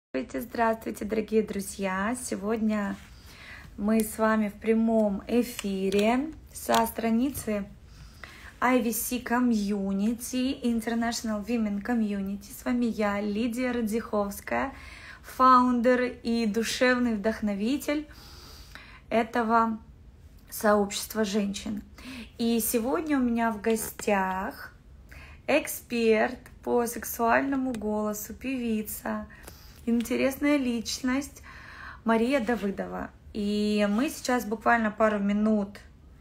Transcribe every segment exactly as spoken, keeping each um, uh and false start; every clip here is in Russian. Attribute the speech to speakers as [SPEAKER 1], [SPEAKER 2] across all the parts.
[SPEAKER 1] Здравствуйте, здравствуйте, дорогие друзья! Сегодня мы с вами в прямом эфире со страницы ай ви си Community, International Women Community. С вами я, Лидия Радзиховская, фаундер и душевный вдохновитель этого сообщества женщин. И сегодня у меня в гостях эксперт по сексуальному голосу, певица, интересная личность Мария Давыдова. И мы сейчас буквально пару минут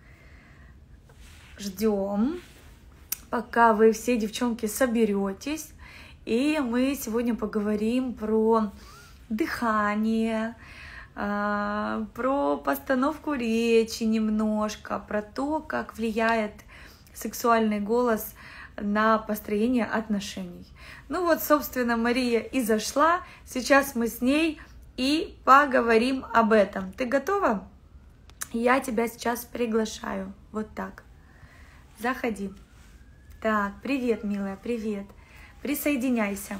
[SPEAKER 1] ждем, пока вы все, девчонки, соберетесь. И мы сегодня поговорим про дыхание, про постановку речи немножко, про то, как влияет сексуальный голос на построение отношений. Ну вот, собственно, Мария и зашла. Сейчас мы с ней и поговорим об этом. Ты готова? Я тебя сейчас приглашаю. Вот так. Заходи. Так, привет, милая, привет. Присоединяйся.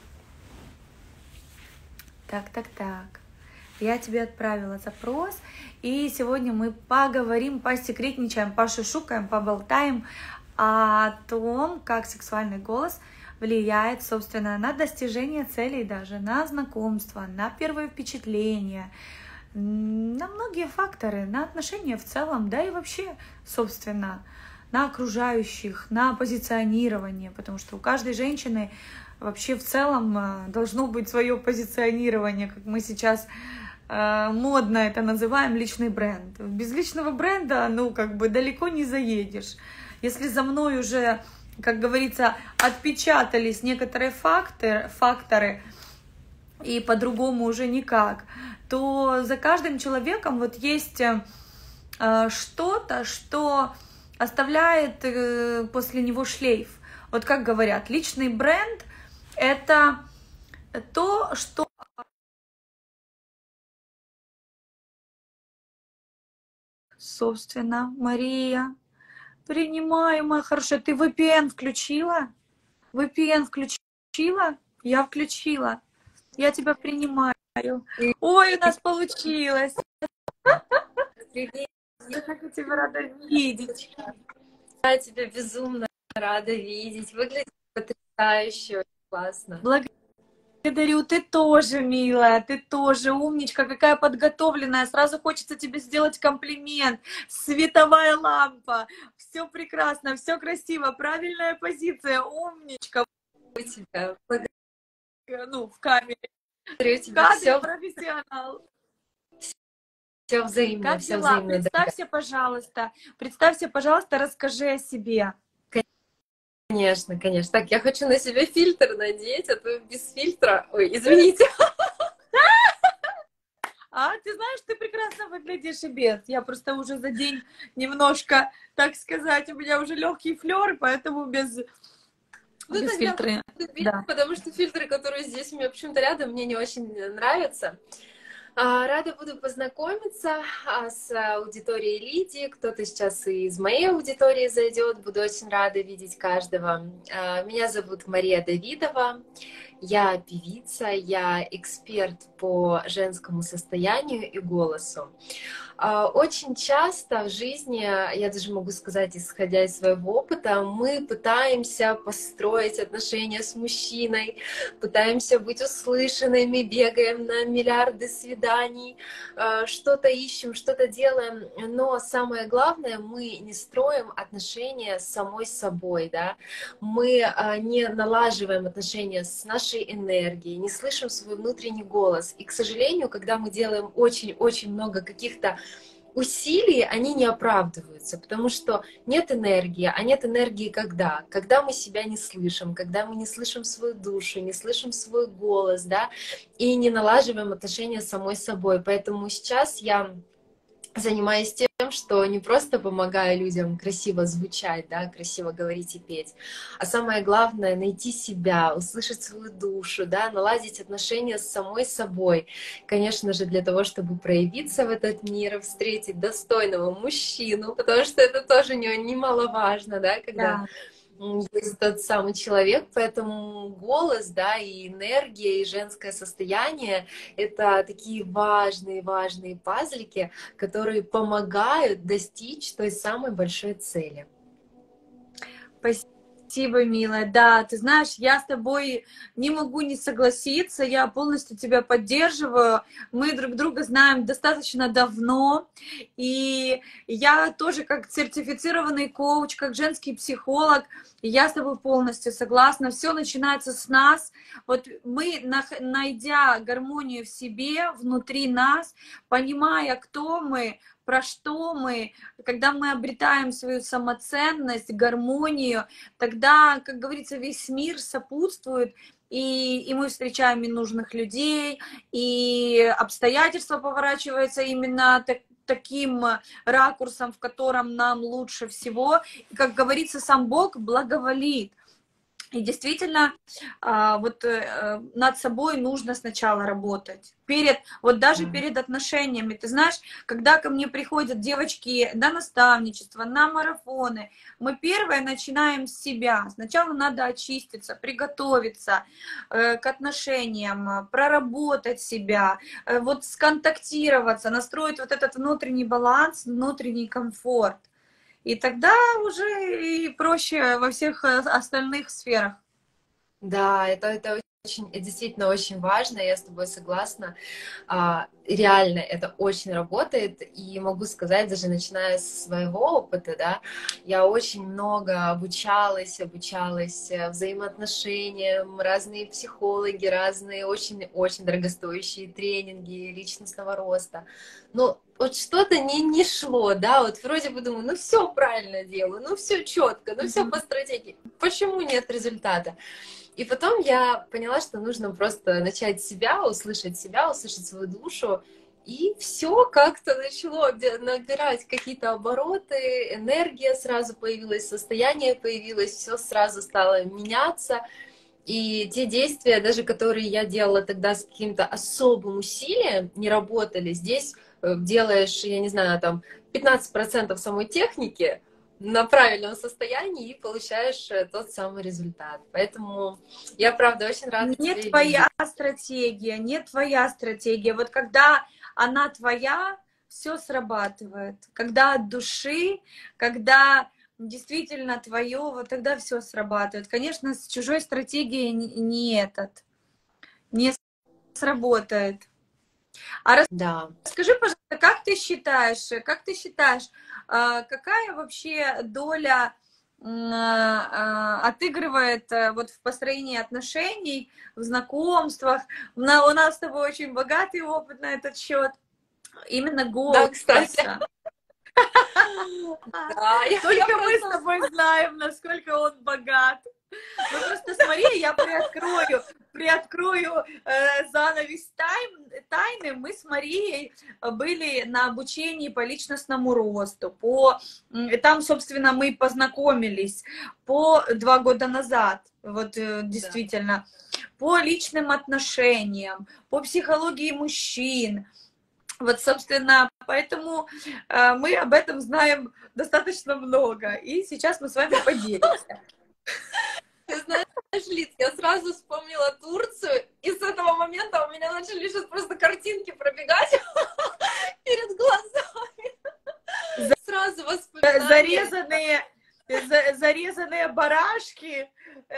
[SPEAKER 1] Так, так, так. Я тебе отправила запрос. И сегодня мы поговорим, посекретничаем, пошушукаем, поболтаем о том, как сексуальный голос влияет, собственно, на достижение целей, даже на знакомство, на первые впечатления, на многие факторы, на отношения в целом, да и вообще, собственно, на окружающих, на позиционирование, потому что у каждой женщины вообще в целом должно быть свое позиционирование, как мы сейчас э, модно это называем, личный бренд. Без личного бренда, ну, как бы далеко не заедешь. Если за мной уже, как говорится, отпечатались некоторые факторы, факторы и по-другому уже никак, то за каждым человеком вот есть э, что-то, что оставляет э, после него шлейф. Вот как говорят, личный бренд — это то, что... Собственно, Мария... Принимаю, моя хорошая. Ты ви пи эн включила? ви пи эн включила? Я включила. Я тебя принимаю. Ой, у нас получилось.
[SPEAKER 2] Привет.
[SPEAKER 1] Я так тебя рада видеть.
[SPEAKER 2] Я тебя безумно рада видеть. Выглядит потрясающе, очень классно.
[SPEAKER 1] Благодарю, ты тоже, милая, ты тоже умничка, какая подготовленная. Сразу хочется тебе сделать комплимент. Световая лампа, все прекрасно, все красиво, правильная позиция, умничка.
[SPEAKER 2] У тебя.
[SPEAKER 1] Ну, в камере.
[SPEAKER 2] Благодарю тебя.
[SPEAKER 1] Кадр
[SPEAKER 2] Все,
[SPEAKER 1] профессионал.
[SPEAKER 2] все взаимно,
[SPEAKER 1] Как
[SPEAKER 2] все
[SPEAKER 1] дела?
[SPEAKER 2] взаимно.
[SPEAKER 1] Представься, пожалуйста. Представься, пожалуйста, расскажи о себе.
[SPEAKER 2] Конечно, конечно. Так, я хочу на себя фильтр надеть, а то без фильтра... Ой, извините.
[SPEAKER 1] А, ты знаешь, ты прекрасно выглядишь и без. Я просто уже за день немножко, так сказать, у меня уже легкий флер, поэтому без,
[SPEAKER 2] Ну,
[SPEAKER 1] без фильтра.
[SPEAKER 2] Да. Потому что фильтры, которые здесь у меня почему-то рядом, мне не очень нравятся. Рада буду познакомиться с аудиторией Лидии. Кто-то сейчас и из моей аудитории зайдет. Буду очень рада видеть каждого. Меня зовут Мария Давидова. Я певица, я эксперт по женскому состоянию и голосу. Очень часто в жизни, я даже могу сказать, исходя из своего опыта, мы пытаемся построить отношения с мужчиной, пытаемся быть услышанными, бегаем на миллиарды свиданий, что-то ищем, что-то делаем, но самое главное, мы не строим отношения с самой собой, да? Мы не налаживаем отношения с нашей энергией, не слышим свой внутренний голос. И, к сожалению, когда мы делаем очень-очень много каких-то усилий, они не оправдываются, потому что нет энергии. А нет энергии когда? Когда мы себя не слышим, когда мы не слышим свою душу, не слышим свой голос, да, и не налаживаем отношения с самой собой. Поэтому сейчас я занимаюсь тем, что не просто помогаю людям красиво звучать, да, красиво говорить и петь, а самое главное — найти себя, услышать свою душу, да, наладить отношения с самой собой. Конечно же, для того, чтобы проявиться в этот мир, встретить достойного мужчину, потому что это тоже не- немаловажно, да, когда...
[SPEAKER 1] Да.
[SPEAKER 2] есть тот самый человек, поэтому голос, да, и энергия, и женское состояние — это такие важные, важные пазлики, которые помогают достичь той самой большой цели.
[SPEAKER 1] Спасибо, милая. Да, ты знаешь, я с тобой не могу не согласиться, я полностью тебя поддерживаю. Мы друг друга знаем достаточно давно, и я тоже как сертифицированный коуч, как женский психолог, я с тобой полностью согласна. Все начинается с нас. Вот мы, найдя гармонию в себе, внутри нас, понимая, кто мы, про что мы, когда мы обретаем свою самоценность, гармонию, тогда, как говорится, весь мир сопутствует, и, и мы встречаем ненужных людей, и обстоятельства поворачиваются именно так, таким ракурсом, в котором нам лучше всего. И, как говорится, сам Бог благоволит. И действительно, вот над собой нужно сначала работать. Перед, вот даже перед отношениями. Ты знаешь, когда ко мне приходят девочки на наставничество, на марафоны, мы первое начинаем с себя. Сначала надо очиститься, приготовиться к отношениям, проработать себя, вот сконтактироваться, настроить вот этот внутренний баланс, внутренний комфорт. И тогда уже и проще во всех остальных сферах.
[SPEAKER 2] Да, это, это очень, это действительно очень важно, я с тобой согласна. А, реально это очень работает, и могу сказать, даже начиная с своего опыта, да, я очень много обучалась, обучалась взаимоотношениям, разные психологи, разные очень-очень дорогостоящие тренинги личностного роста. Но вот что-то не, не шло, да, вот вроде бы думаю, ну все правильно делаю, ну все четко, ну все по стратегии, почему нет результата? И потом я поняла, что нужно просто начать себя, услышать себя, услышать свою душу, и все как-то начало набирать какие-то обороты, энергия сразу появилась, состояние появилось, все сразу стало меняться. И те действия, даже которые я делала тогда с каким-то особым усилием, не работали. Здесь делаешь, я не знаю, там пятнадцать процентов самой техники на правильном состоянии и получаешь тот самый результат. Поэтому я, правда, очень рада
[SPEAKER 1] не
[SPEAKER 2] тебе
[SPEAKER 1] твоя
[SPEAKER 2] видеть.
[SPEAKER 1] стратегия, не твоя стратегия. Вот когда она твоя, все срабатывает. Когда от души, когда действительно твое, вот тогда все срабатывает. Конечно, с чужой стратегией не этот, не сработает. А
[SPEAKER 2] Да.
[SPEAKER 1] расскажи, пожалуйста, как ты считаешь, как ты считаешь, какая вообще доля отыгрывает вот в построении отношений, в знакомствах? У нас с тобой очень богатый опыт на этот счет. Именно голос.
[SPEAKER 2] Да, кстати. Да,
[SPEAKER 1] Только я мы с тобой знаем, насколько он богат. Ну просто смотри, я приоткрою, приоткрою э, занавес тайн, тайны. Мы с Марией были на обучении по личностному росту. По, там, собственно, мы познакомились по два года назад. Вот э, действительно. Да. По личным отношениям, по психологии мужчин. Вот, собственно, поэтому э, мы об этом знаем достаточно много. И сейчас мы с вами поделимся.
[SPEAKER 2] Ты знаешь, Лиз, я сразу вспомнила Турцию, и с этого момента у меня начали сейчас просто картинки пробегать перед глазами. Сразу воспоминания.
[SPEAKER 1] Зарезанные, зарезанные барашки.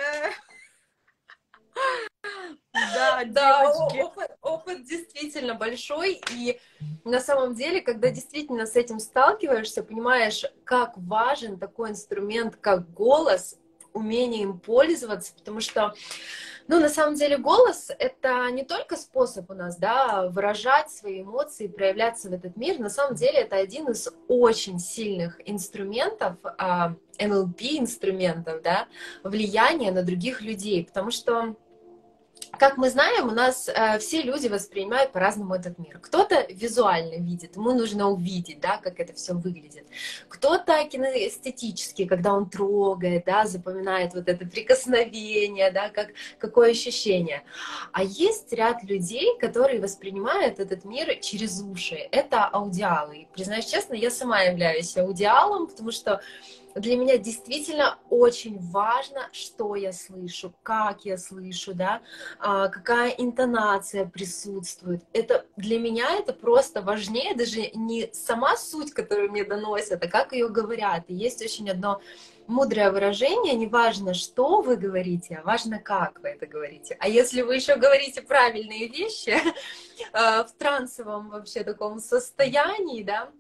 [SPEAKER 1] Да,
[SPEAKER 2] да, опыт, опыт действительно большой, и на самом деле, когда действительно с этим сталкиваешься, понимаешь, как важен такой инструмент, как голос, умение им пользоваться, потому что, ну, на самом деле, голос — это не только способ у нас, да, выражать свои эмоции, проявляться в этот мир, на самом деле это один из очень сильных инструментов, эн эл пи-инструментов, да, влияния на других людей, потому что, как мы знаем, у нас э, все люди воспринимают по-разному этот мир. Кто-то визуально видит, ему нужно увидеть, да, как это все выглядит. Кто-то кинестетически, когда он трогает, да, запоминает вот это прикосновение, да, как, какое ощущение. А есть ряд людей, которые воспринимают этот мир через уши. Это аудиалы. И, признаюсь честно, я сама являюсь аудиалом, потому что для меня действительно очень важно, что я слышу, как я слышу, да, а, какая интонация присутствует. Это для меня это просто важнее даже не сама суть, которую мне доносят, а как ее говорят. И есть очень одно мудрое выражение: не важно, что вы говорите, а важно, как вы это говорите. А если вы еще говорите правильные вещи в трансовом вообще таком состоянии, да,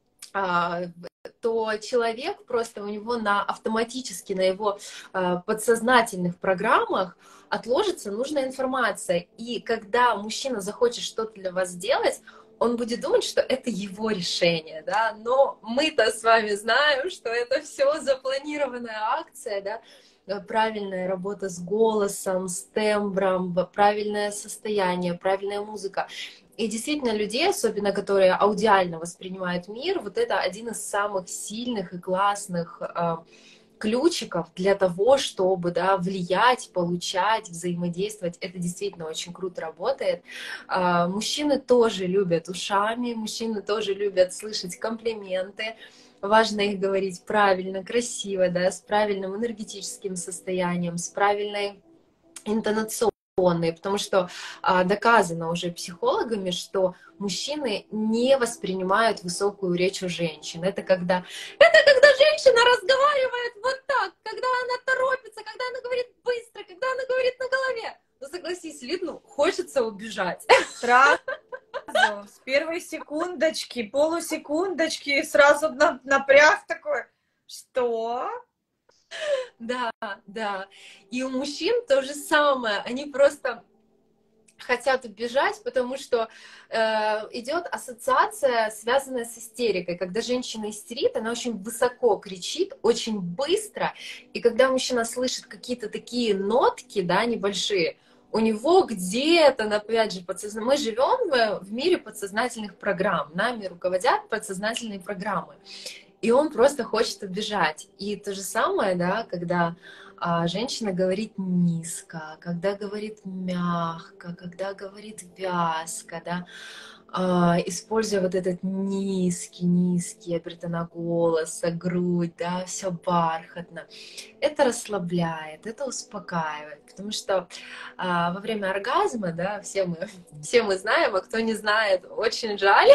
[SPEAKER 2] то человек просто, у него на автоматически, на его подсознательных программах отложится нужная информация. И когда мужчина захочет что-то для вас сделать, он будет думать, что это его решение, да, но мы-то с вами знаем, что это все запланированная акция, да, правильная работа с голосом, с тембром, правильное состояние, правильная музыка. И действительно, людей, особенно которые аудиально воспринимают мир, вот это один из самых сильных и классных э, ключиков для того, чтобы, да, влиять, получать, взаимодействовать. Это действительно очень круто работает. Э, мужчины тоже любят ушами, мужчины тоже любят слышать комплименты. Важно их говорить правильно, красиво, да, с правильным энергетическим состоянием, с правильной интонационной. Потому что а, доказано уже психологами, что мужчины не воспринимают высокую речь у женщин. Это когда, это когда женщина разговаривает вот так, когда она торопится, когда она говорит быстро, когда она говорит на голове. Ну, согласись, Лид, ну, хочется убежать.
[SPEAKER 1] Сразу, с первой секундочки, полусекундочки, сразу напряг такой, что...
[SPEAKER 2] Да, да. И у мужчин то же самое. Они просто хотят убежать, потому что э, идет ассоциация, связанная с истерикой. Когда женщина истерит, она очень высоко кричит, очень быстро. И когда мужчина слышит какие-то такие нотки, да, небольшие, у него где-то, опять же, подсозна... мы живем в мире подсознательных программ, нами руководят подсознательные программы. И он просто хочет убежать. И то же самое, да, когда а, женщина говорит низко, когда говорит мягко, когда говорит вязко, да, а, используя вот этот низкий-низкий обертона голоса, грудь, да, все бархатно. Это расслабляет, это успокаивает, потому что а, во время оргазма, да, все мы, все мы знаем, а кто не знает, очень жаль.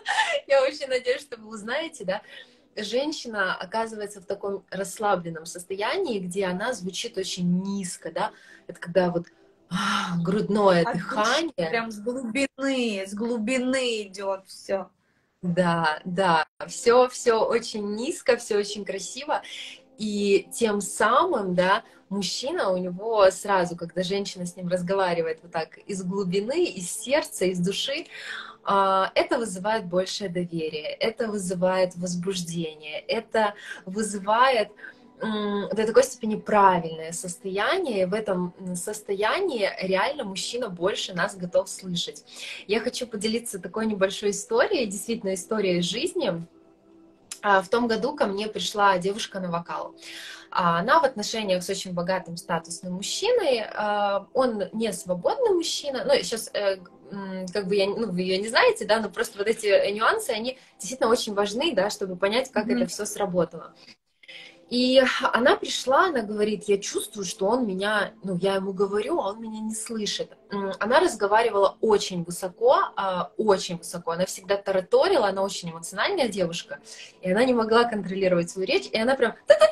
[SPEAKER 2] Я очень надеюсь, что вы узнаете, да, женщина оказывается в таком расслабленном состоянии, где она звучит очень низко, да, это когда вот а, грудное
[SPEAKER 1] От
[SPEAKER 2] дыхание.
[SPEAKER 1] души, прям с глубины, с глубины идет все.
[SPEAKER 2] Да, да, все, все очень низко, все очень красиво, и тем самым, да, мужчина, у него сразу, когда женщина с ним разговаривает вот так из глубины, из сердца, из души, это вызывает большее доверие, это вызывает возбуждение, это вызывает до такой степени правильное состояние. И в этом состоянии реально мужчина больше нас готов слышать. Я хочу поделиться такой небольшой историей, действительно историей из жизни. В том году ко мне пришла девушка на вокал. Она в отношениях с очень богатым статусным мужчиной. Он не свободный мужчина. Ну, сейчас как бы я, ну, вы ее не знаете, да, но просто вот эти нюансы, они действительно очень важны, да, чтобы понять, как mm-hmm. это все сработало. И она пришла, она говорит, я чувствую, что он меня, ну, я ему говорю, а он меня не слышит. Она разговаривала очень высоко, очень высоко. Она всегда тараторила, она очень эмоциональная девушка, и она не могла контролировать свою речь, и она прям,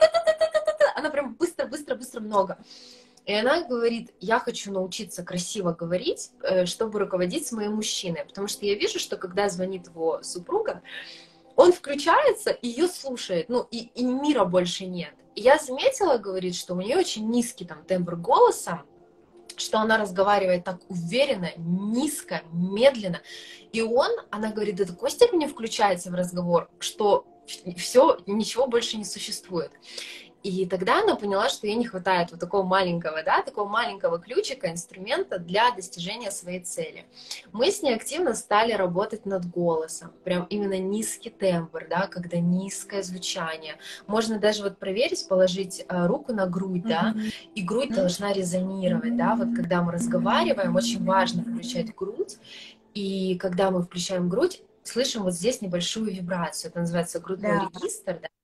[SPEAKER 2] она прям быстро-быстро-быстро много. И она говорит, я хочу научиться красиво говорить, чтобы руководить своим мужчиной, потому что я вижу, что когда звонит его супруга, он включается и ее слушает, ну, и, и мира больше нет. И я заметила, говорит, что у нее очень низкий там тембр голоса, что она разговаривает так уверенно, низко, медленно. И он, она говорит, до такой степени включается в разговор, что все, ничего больше не существует. И тогда она поняла, что ей не хватает вот такого маленького, да, такого маленького ключика, инструмента для достижения своей цели. Мы с ней активно стали работать над голосом, прям именно низкий тембр, да, когда низкое звучание. Можно даже вот проверить, положить руку на грудь, да, и грудь должна резонировать, да, вот когда мы разговариваем, очень важно включать грудь, и когда мы включаем грудь, слышим вот здесь небольшую вибрацию, это называется грудной
[SPEAKER 1] да.
[SPEAKER 2] регистр, да.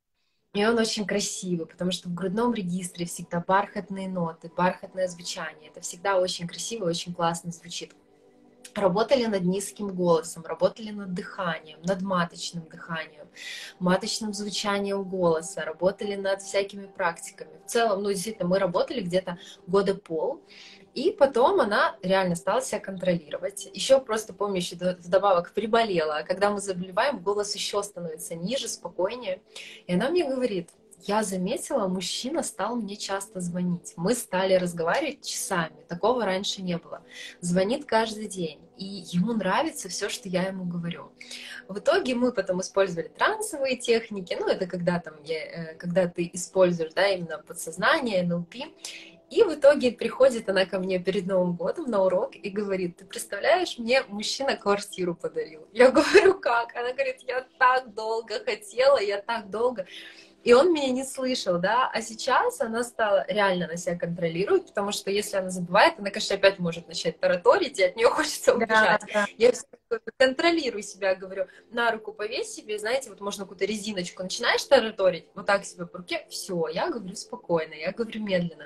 [SPEAKER 2] И он очень красивый, потому что в грудном регистре всегда бархатные ноты, бархатное звучание. Это всегда очень красиво, очень классно звучит. Работали над низким голосом, работали над дыханием, над маточным дыханием, маточным звучанием голоса, работали над всякими практиками. В целом, ну, действительно, мы работали где-то года пол, и потом она реально стала себя контролировать. Еще просто помню, еще вдобавок приболела, а когда мы заболеваем, голос еще становится ниже, спокойнее. И она мне говорит: я заметила, мужчина стал мне часто звонить. Мы стали разговаривать часами. Такого раньше не было. Звонит каждый день. И ему нравится все, что я ему говорю. В итоге мы потом использовали трансовые техники. Ну, это когда, там, я, когда ты используешь, да, именно подсознание, эн эл пи. И в итоге приходит она ко мне перед Новым годом на урок и говорит: ты представляешь, мне мужчина квартиру подарил. Я говорю: как? Она говорит: я так долго хотела, я так долго... И он меня не слышал, да, а сейчас она стала реально на себя контролировать, потому что если она забывает, она, конечно, опять может начать тараторить, и от нее хочется убежать. Да, да. Я контролирую себя, говорю: на руку повесь себе, знаете, вот можно какую-то резиночку, начинаешь тараторить, вот так себе по руке, все, я говорю спокойно, я говорю медленно.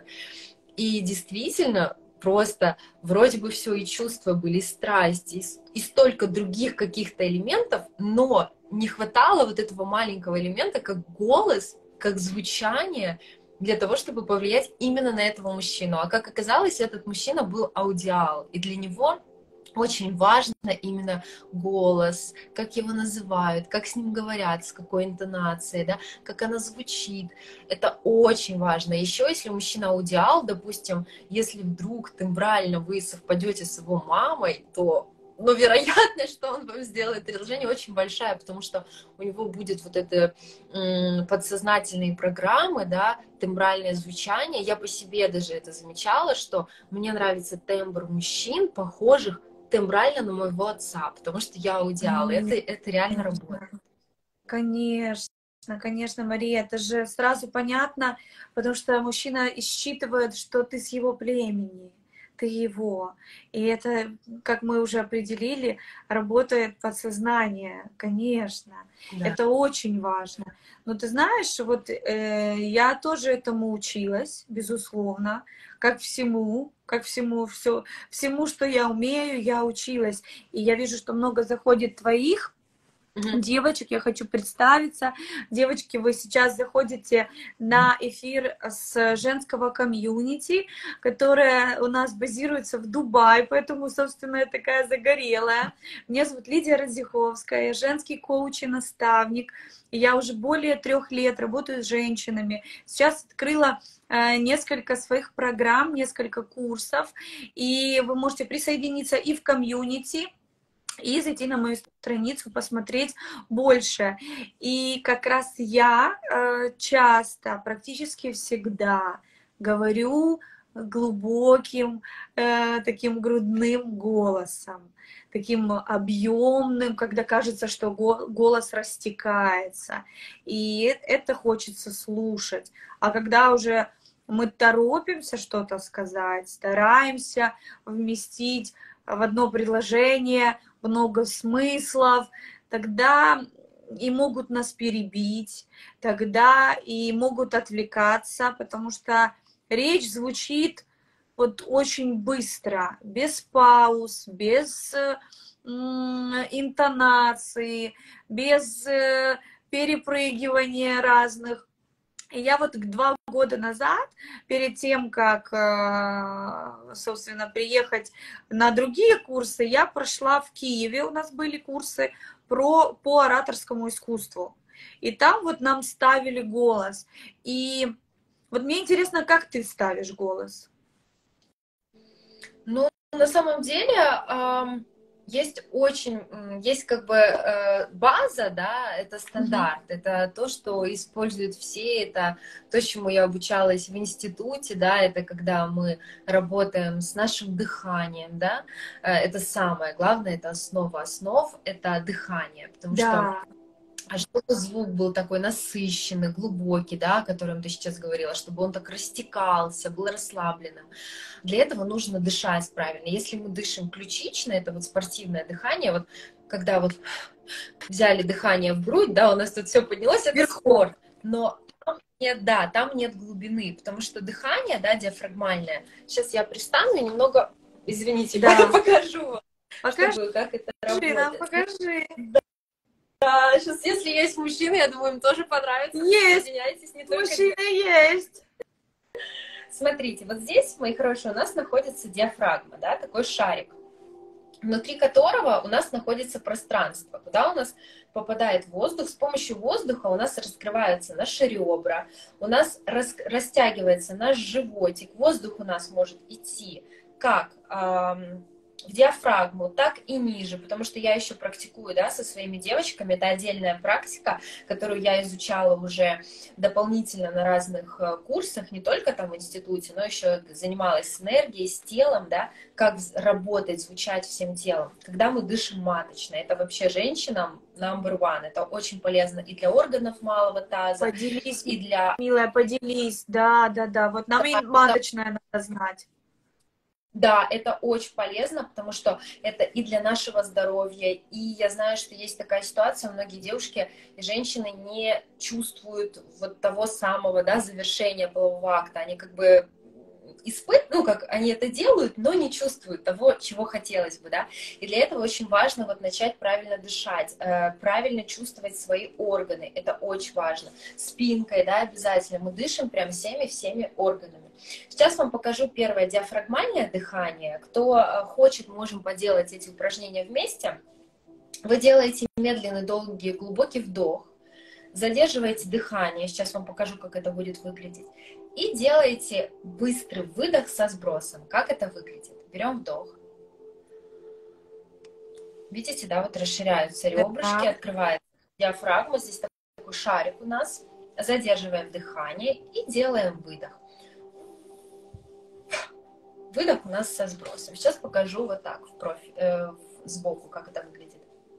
[SPEAKER 2] И действительно, просто вроде бы все, и чувства были, и страсти, и, и столько других каких-то элементов, но не хватало вот этого маленького элемента, как голос, как звучание, для того, чтобы повлиять именно на этого мужчину. А как оказалось, этот мужчина был аудиал, и для него очень важно именно голос, как его называют, как с ним говорят, с какой интонацией, да, как она звучит. Это очень важно. Еще если мужчина аудиал, допустим, если вдруг тембрально вы совпадете с его мамой, то, но вероятность, что он вам сделает предложение, очень большая, потому что у него будет вот это м, подсознательные программы, да, тембральное звучание. Я по себе даже это замечала, что мне нравится тембр мужчин, похожих тембрально на моего отца, потому что я аудиал. Mm-hmm. Это, это реально работает.
[SPEAKER 1] Конечно, конечно, Мария, это же сразу понятно, потому что мужчина считывает, что ты с его племени, ты его. И это, как мы уже определили, работает подсознание, конечно. Да. Это очень важно. Но ты знаешь, вот э, я тоже этому училась, безусловно, как всему, как всему, все, всему, что я умею, я училась. И я вижу, что много заходит твоих Mm-hmm. девочек, я хочу представиться. Девочки, вы сейчас заходите на эфир с женского комьюнити, которое у нас базируется в Дубае, поэтому, собственно, я такая загорелая. Меня зовут Лидия Разиховская, я женский коуч и наставник. И я уже более трех лет работаю с женщинами. Сейчас открыла э, несколько своих программ, несколько курсов, и вы можете присоединиться и в комьюнити, и зайти на мою страницу, посмотреть больше. И как раз я э, часто, практически всегда говорю глубоким, э, таким грудным голосом, таким объемным, когда кажется, что голос растекается. И это хочется слушать. А когда уже мы торопимся что-то сказать, стараемся вместить в одно предложение много смыслов, тогда и могут нас перебить, тогда и могут отвлекаться, потому что речь звучит вот очень быстро, без пауз, без э, интонации, без э, перепрыгивания разных. И я вот два года назад, перед тем, как, собственно, приехать на другие курсы, я прошла в Киеве, у нас были курсы про, по ораторскому искусству. И там вот нам ставили голос. И вот мне интересно, как ты ставишь голос?
[SPEAKER 2] Ну, на самом деле... Эм... Есть очень, есть как бы база, да, это стандарт, mm-hmm. это то, что используют все, это то, чему я обучалась в институте, да, это когда мы работаем с нашим дыханием, да, это самое главное, это основа основ, это дыхание, потому да. что а чтобы звук был такой насыщенный, глубокий, да, о котором ты сейчас говорила, чтобы он так растекался, был расслабленным. Для этого нужно дышать правильно. Если мы дышим ключично, это вот спортивное дыхание, вот когда вот взяли дыхание в грудь, да, у нас тут все поднялось, это спорт. Но нет, да, там нет глубины, потому что дыхание, да, диафрагмальное. Сейчас я пристану и немного, извините,
[SPEAKER 1] Да.
[SPEAKER 2] покажу вам,
[SPEAKER 1] Покажи
[SPEAKER 2] чтобы как это
[SPEAKER 1] нам,
[SPEAKER 2] работает.
[SPEAKER 1] покажи.
[SPEAKER 2] Да, сейчас, если есть мужчины, я думаю, им тоже понравится.
[SPEAKER 1] Есть,
[SPEAKER 2] Присоединяйтесь, не только
[SPEAKER 1] мужчина есть.
[SPEAKER 2] Смотрите, вот здесь, мои хорошие, у нас находится диафрагма, да, такой шарик, внутри которого у нас находится пространство, куда у нас попадает воздух. С помощью воздуха у нас раскрываются наши ребра, у нас рас, растягивается наш животик. Воздух у нас может идти как эм, в диафрагму, так и ниже, потому что я еще практикую, да, со своими девочками. Это отдельная практика, которую я изучала уже дополнительно на разных курсах, не только там в институте, но еще занималась с энергией, с телом, да, как работать, звучать всем телом. Когда мы дышим маточно, это вообще женщинам number one, это очень полезно и для органов малого таза,
[SPEAKER 1] Поделись,
[SPEAKER 2] и для...
[SPEAKER 1] милая, поделись, да, да, да, вот нам и маточное надо знать.
[SPEAKER 2] Да, это очень полезно, потому что это и для нашего здоровья, и я знаю, что есть такая ситуация, многие девушки и женщины не чувствуют вот того самого, да, завершения полового акта, они как бы испытывают, ну, как они это делают, но не чувствуют того, чего хотелось бы, да, и для этого очень важно вот начать правильно дышать, э, правильно чувствовать свои органы, это очень важно, спинкой, да, обязательно, мы дышим прям всеми-всеми органами. Сейчас вам покажу первое диафрагмальное дыхание. Кто хочет, можем поделать эти упражнения вместе. Вы делаете медленный, долгий, глубокий вдох, задерживаете дыхание. Сейчас вам покажу, как это будет выглядеть. И делаете быстрый выдох со сбросом. Как это выглядит? Берем вдох. Видите, да, вот расширяются ребрышки, открывается диафрагма. Здесь такой шарик у нас. Задерживаем дыхание и делаем выдох. Выдох у нас со сбросом. Сейчас покажу вот так, в профиль, э, сбоку, как это выглядит.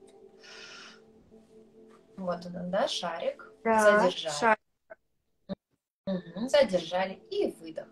[SPEAKER 2] Вот он, да, шарик. Да, задержали. Шарик. Угу, задержали. И выдох.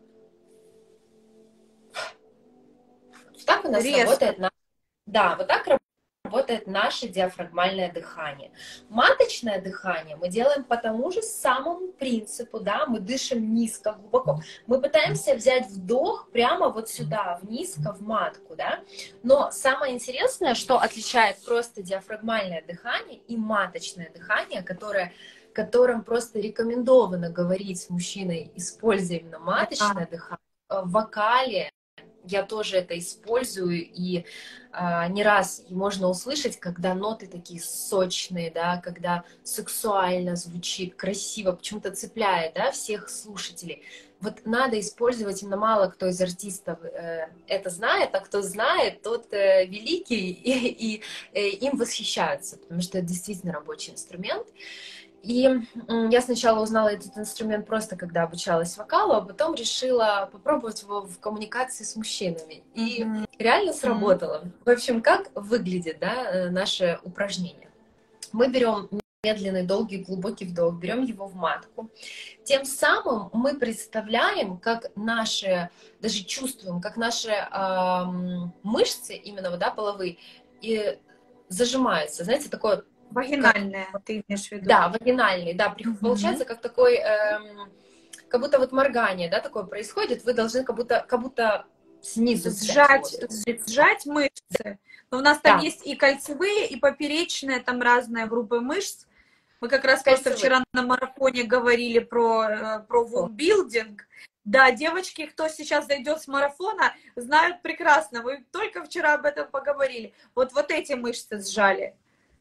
[SPEAKER 2] Вот так у нас резко работает. На... Да, вот так работает наше диафрагмальное дыхание. Маточное дыхание мы делаем по тому же самому принципу, да, мы дышим низко, глубоко. Мы пытаемся взять вдох прямо вот сюда, вниз, в матку, да. Но самое интересное, что отличает просто диафрагмальное дыхание и маточное дыхание, которое, которым просто рекомендовано говорить с мужчиной, используя именно маточное дыхание, в вокале. Я тоже это использую, и а, не раз можно услышать, когда ноты такие сочные, да, когда сексуально звучит, красиво, почему-то цепляет, да, всех слушателей. Вот надо использовать, именно мало кто из артистов э, это знает, а кто знает, тот э, великий, и, и э, им восхищаются, потому что это действительно рабочий инструмент. И я сначала узнала этот инструмент просто когда обучалась вокалу, а потом решила попробовать его в коммуникации с мужчинами. И mm-hmm. реально сработало. Mm-hmm. В общем, как выглядит, да, наше упражнение? Мы берем медленный, долгий, глубокий вдох, берем его в матку. Тем самым мы представляем, как наши, даже чувствуем, как наши э, мышцы, именно, да, половые, и зажимаются. Знаете, такое...
[SPEAKER 1] Вагинальная, как... ты имеешь в виду?
[SPEAKER 2] Да, вагинальный, да, угу. Получается как такой, эм, как будто вот моргание, да, такое происходит, вы должны как будто, как будто снизу
[SPEAKER 1] сжать, сжать мышцы. Но у нас там да. есть и кольцевые, и поперечные, там разные группы мышц. Мы как раз кольцевые. Просто вчера на марафоне говорили про, про вумбилдинг. Да, девочки, кто сейчас зайдет с марафона, знают прекрасно, мы только вчера об этом поговорили. Вот, вот эти мышцы сжали.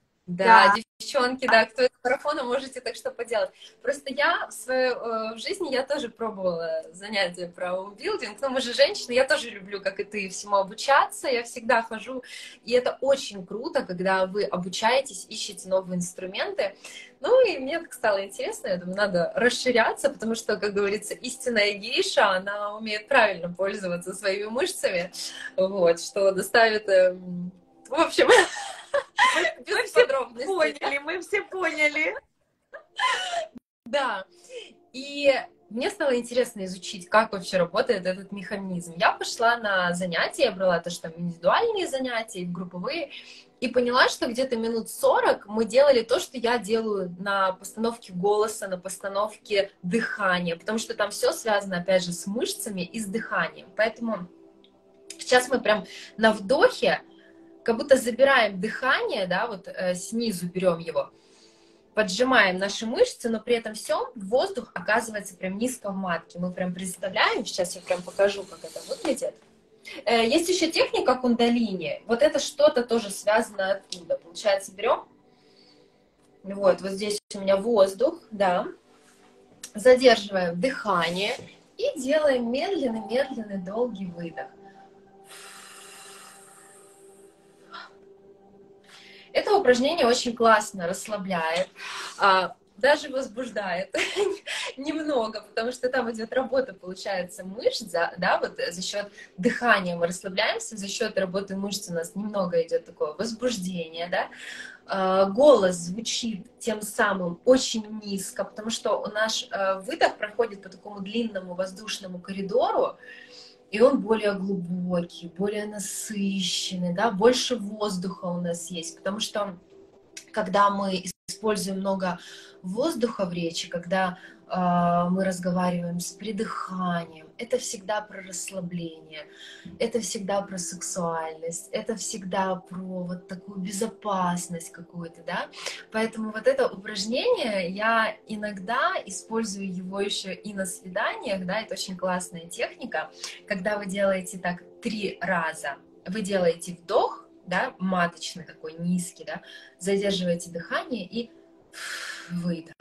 [SPEAKER 2] Да, да, девчонки, да, кто из марафона, можете так что поделать. Просто я в своей э, в жизни, я тоже пробовала занятия про вумбилдинг, но мы же женщины, я тоже люблю, как и ты, всему обучаться, я всегда хожу, и это очень круто, когда вы обучаетесь, ищете новые инструменты. Ну, и мне так стало интересно, я думаю, надо расширяться, потому что, как говорится, истинная гейша, она умеет правильно пользоваться своими мышцами, вот, что доставит, э, в общем...
[SPEAKER 1] Мы, мы все поняли, мы все поняли.
[SPEAKER 2] Да. И мне стало интересно изучить, как вообще работает этот механизм. Я пошла на занятия, я брала то, что там индивидуальные занятия, групповые, и поняла, что где-то минут сорок мы делали то, что я делаю на постановке голоса, на постановке дыхания, потому что там все связано, опять же, с мышцами и с дыханием. Поэтому сейчас мы прям на вдохе как будто забираем дыхание, да, вот э, снизу берем его, поджимаем наши мышцы, но при этом всем воздух оказывается прям низко в матке. Мы прям представляем, сейчас я прям покажу, как это выглядит. Есть еще техника кундалини. Вот это что-то тоже связано оттуда. Получается, берем, вот, вот здесь у меня воздух, да, задерживаем дыхание и делаем медленный-медленный долгий выдох. Это упражнение очень классно расслабляет, даже возбуждает немного, потому что там идет работа, получается, мышц, да, вот за счет дыхания мы расслабляемся, за счет работы мышц у нас немного идет такое возбуждение, да. Голос звучит тем самым очень низко, потому что наш выдох проходит по такому длинному воздушному коридору, и он более глубокий, более насыщенный, да, больше воздуха у нас есть, потому что когда мы используем много воздуха в речи, когда э, мы разговариваем с придыханием, это всегда про расслабление, это всегда про сексуальность, это всегда про вот такую безопасность какую-то, да. Поэтому вот это упражнение, я иногда использую его еще и на свиданиях, да, это очень классная техника, когда вы делаете так три раза. Вы делаете вдох, да, маточный такой низкий, да, задерживаете дыхание и выдох,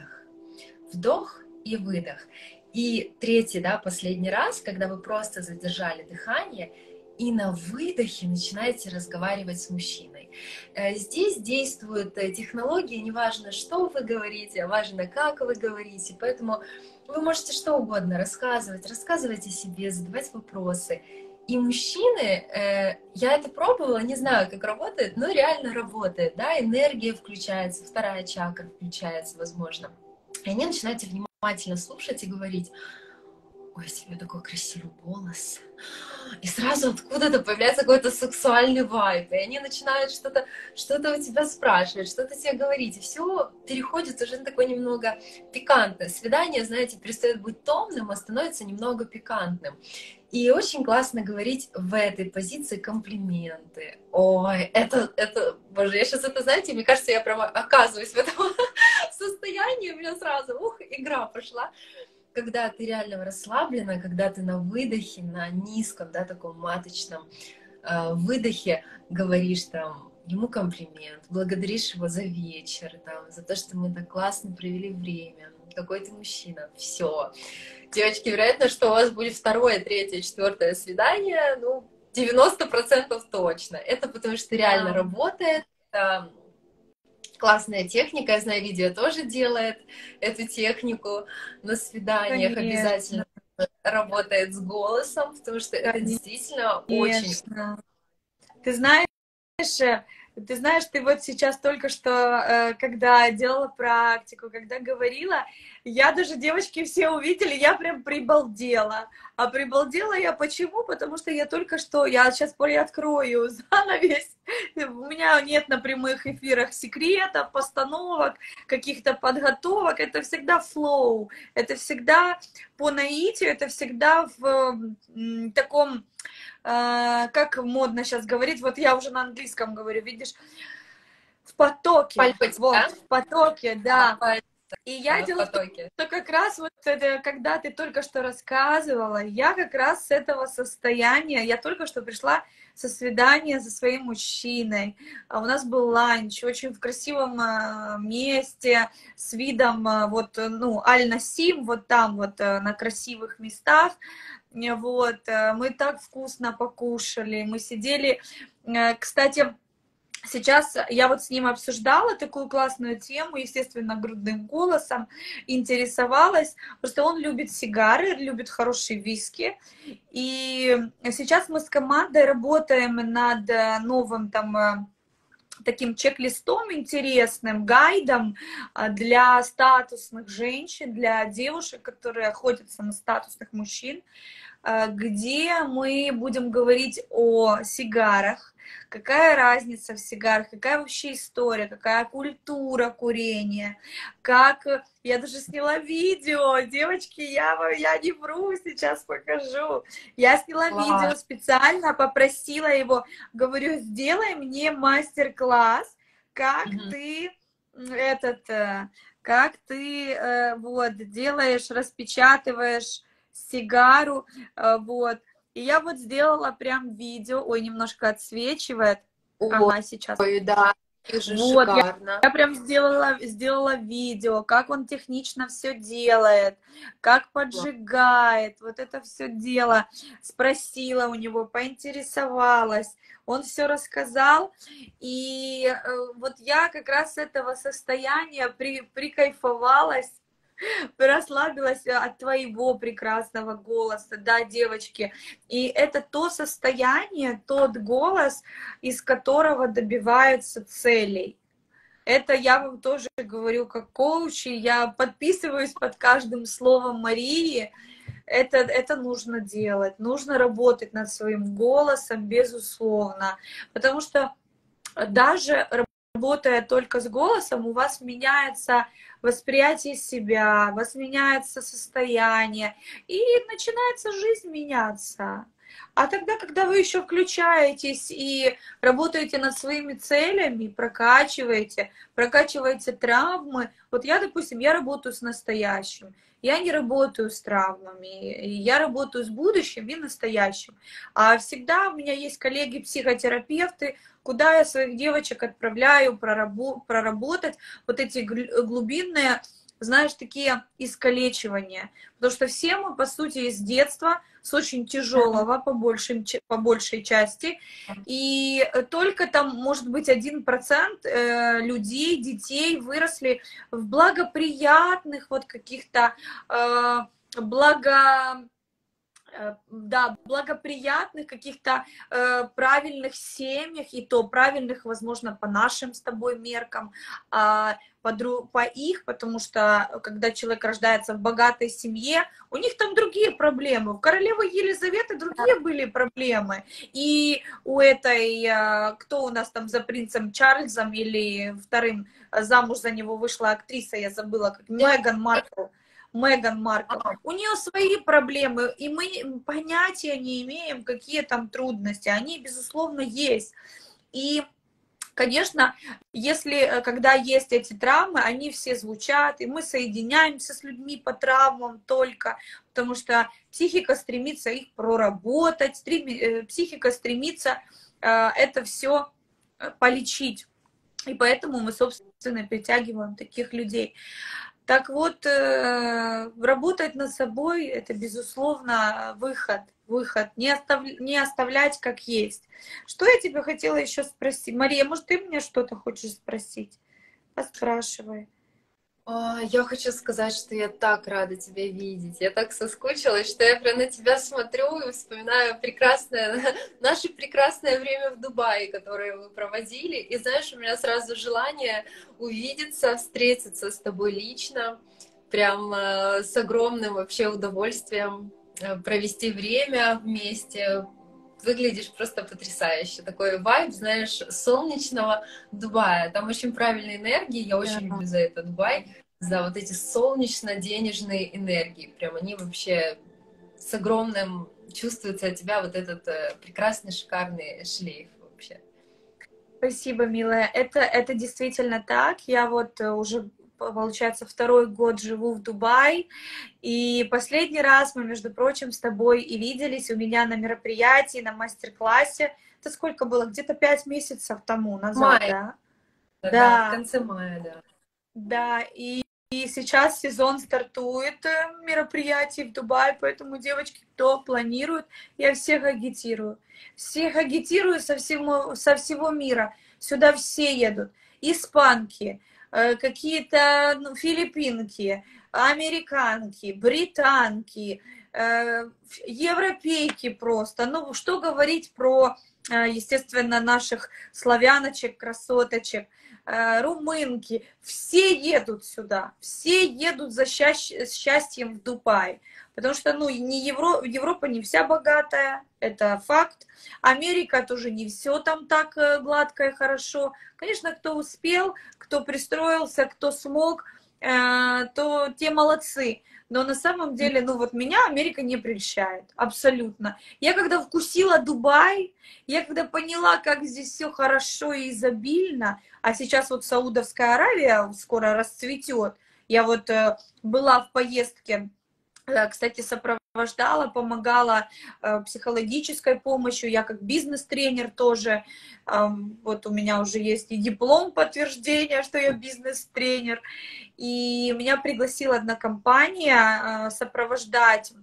[SPEAKER 2] вдох и выдох. И третий, да, последний раз, когда вы просто задержали дыхание и на выдохе начинаете разговаривать с мужчиной. Здесь действуют технологии, неважно, что вы говорите, а важно, как вы говорите, поэтому вы можете что угодно рассказывать, рассказывать о себе, задавать вопросы. И мужчины, э, я это пробовала, не знаю, как работает, но реально работает, да, энергия включается, вторая чакра включается, возможно. И они начинают тебя внимательно слушать и говорить: ой, у тебя такой красивый голос. И сразу откуда-то появляется какой-то сексуальный вайб, и они начинают что-то что-то у тебя спрашивать, что-то тебе говорить, и все переходит уже на такое немного пикантное. Свидание, знаете, перестает быть томным, а становится немного пикантным. И очень классно говорить в этой позиции комплименты. Ой, это, это, боже, я сейчас это, знаете, мне кажется, я прямо оказываюсь в этом состоянии, у меня сразу, ух, игра пошла. Когда ты реально расслаблена, когда ты на выдохе, на низком, да, таком маточном э, выдохе говоришь там ему комплимент, благодаришь его за вечер, там, за то, что мы так классно провели время, какой ты мужчина, все. Девочки, вероятно, что у вас будет второе, третье, четвертое свидание, ну, девяносто процентов точно. Это потому что реально а. работает. Это классная техника. Я знаю, Видео тоже делает эту технику на свиданиях. Конечно. Обязательно работает с голосом, потому что Конечно. Это действительно очень...
[SPEAKER 1] Ты знаешь, ты знаешь, ты вот сейчас только что, когда делала практику, когда говорила, я даже, девочки все увидели, я прям прибалдела. А прибалдела я почему? Потому что я только что, я сейчас приоткрою занавес, у меня нет на прямых эфирах секретов, постановок, каких-то подготовок, это всегда флоу, это всегда по наитию, это всегда в таком... как модно сейчас говорить, вот я уже на английском говорю, видишь, в потоке,
[SPEAKER 2] Пальпать,
[SPEAKER 1] вот,
[SPEAKER 2] да?
[SPEAKER 1] в потоке, да.
[SPEAKER 2] Пальпать,
[SPEAKER 1] и я
[SPEAKER 2] да,
[SPEAKER 1] делала, что как раз вот это, когда ты только что рассказывала, я как раз с этого состояния, я только что пришла со свидания со своим мужчиной, у нас был ланч, очень в красивом месте, с видом, вот, ну, Аль-Насим, вот там вот, на красивых местах. Вот, мы так вкусно покушали, мы сидели, кстати, сейчас я вот с ним обсуждала такую классную тему, естественно, грудным голосом, интересовалась, просто он любит сигары, любит хорошие виски, и сейчас мы с командой работаем над новым там таким чек-листом интересным, гайдом для статусных женщин, для девушек, которые охотятся на статусных мужчин, где мы будем говорить о сигарах, какая разница в сигарах, какая вообще история, какая культура курения, как... Я даже сняла видео, девочки, я, я не вру, сейчас покажу. Я сняла
[SPEAKER 2] Класс.
[SPEAKER 1] видео специально, попросила его, говорю, сделай мне мастер-класс, как
[SPEAKER 2] Мгм.
[SPEAKER 1] ты этот, как ты вот делаешь, распечатываешь сигару, вот. И я вот сделала прям видео, ой, немножко отсвечивает. Ага, сейчас.
[SPEAKER 2] Ой, да, вижу,
[SPEAKER 1] Вот, я,
[SPEAKER 2] шикарно.
[SPEAKER 1] я прям сделала, сделала видео, как он технично все делает, как поджигает, вот это все дело. Спросила у него, поинтересовалась, он все рассказал. И вот я как раз с этого состояния при, прикайфовалась, расслабилась от твоего прекрасного голоса, да, девочки. И это то состояние, тот голос, из которого добиваются целей. Это я вам тоже говорю как коуч, и я подписываюсь под каждым словом Марии. Это, это нужно делать, нужно работать над своим голосом, безусловно. Потому что даже работая только с голосом, у вас меняется восприятие себя, у вас меняется состояние, и начинается жизнь меняться. А тогда, когда вы еще включаетесь и работаете над своими целями, прокачиваете, прокачиваете травмы, вот я, допустим, я работаю с настоящим, я не работаю с травмами, я работаю с будущим и настоящим. А всегда у меня есть коллеги-психотерапевты, куда я своих девочек отправляю проработать вот эти глубинные, знаешь, такие искалечивания. Потому что все мы, по сути, из детства, с очень тяжелого, по, большим, по большей части, и только там, может быть, один процент людей, детей выросли в благоприятных вот каких-то благо... да, благоприятных, каких-то э, правильных семьях, и то правильных, возможно, по нашим с тобой меркам, а по, дру... по их, потому что когда человек рождается в богатой семье, у них там другие проблемы. У королевы Елизаветы другие были проблемы. И у этой, э, кто у нас там за принцем Чарльзом или вторым замуж за него вышла актриса, я забыла, как Меган Маркл. Меган Маркл. У нее свои проблемы, и мы понятия не имеем, какие там трудности. Они, безусловно, есть. И, конечно, если, когда есть эти травмы, они все звучат, и мы соединяемся с людьми по травмам только, потому что психика стремится их проработать, психика стремится это все полечить. И поэтому мы, собственно, притягиваем таких людей. Так вот, работать над собой – это, безусловно, выход, выход, не, остав... не оставлять как есть. Что я тебя хотела еще спросить? Мария, может, ты меня что-то хочешь спросить? Поспрашивай.
[SPEAKER 2] Я хочу сказать, что я так рада тебя видеть. Я так соскучилась, что я прям на тебя смотрю и вспоминаю прекрасное, наше прекрасное время в Дубае, которое мы проводили. И знаешь, у меня сразу желание увидеться, встретиться с тобой лично, прям с огромным вообще удовольствием провести время вместе. Выглядишь просто потрясающе. Такой вайб, знаешь, солнечного Дубая. Там очень правильные энергии. Я очень yeah. люблю за это Дубай. За вот эти солнечно-денежные энергии. Прям они вообще с огромным... Чувствуется от тебя вот этот прекрасный, шикарный шлейф вообще.
[SPEAKER 1] Спасибо, милая. Это, это действительно так. Я вот уже... получается, второй год живу в Дубае, и последний раз мы, между прочим, с тобой и виделись у меня на мероприятии, на мастер-классе. Это сколько было? Где-то пять месяцев тому назад,
[SPEAKER 2] Май.
[SPEAKER 1] да?
[SPEAKER 2] Да,
[SPEAKER 1] да?
[SPEAKER 2] Да, в конце мая, да.
[SPEAKER 1] Да, и, и сейчас сезон стартует мероприятий в Дубае, поэтому, девочки, кто планирует, я всех агитирую. Всех агитирую со всего, со всего мира. Сюда все едут. Испанки, какие-то ну, филиппинки, американки, британки, э, европейки просто. Ну, что говорить про естественно, наших славяночек, красоточек, румынки, все едут сюда, все едут за счастьем в Дубай, потому что, ну, не Евро... Европа не вся богатая, это факт, Америка тоже не все там так гладко и хорошо, конечно, кто успел, кто пристроился, кто смог, то те молодцы. Но на самом деле, ну вот меня Америка не прельщает, абсолютно. Я когда вкусила Дубай, я когда поняла, как здесь все хорошо и изобильно, а сейчас вот Саудовская Аравия скоро расцветет. Я вот э, была в поездке, э, кстати, сопровождала, помогала э, психологической помощью, я как бизнес-тренер тоже, э, вот у меня уже есть и диплом подтверждения, что я бизнес-тренер. И меня пригласила одна компания сопровождать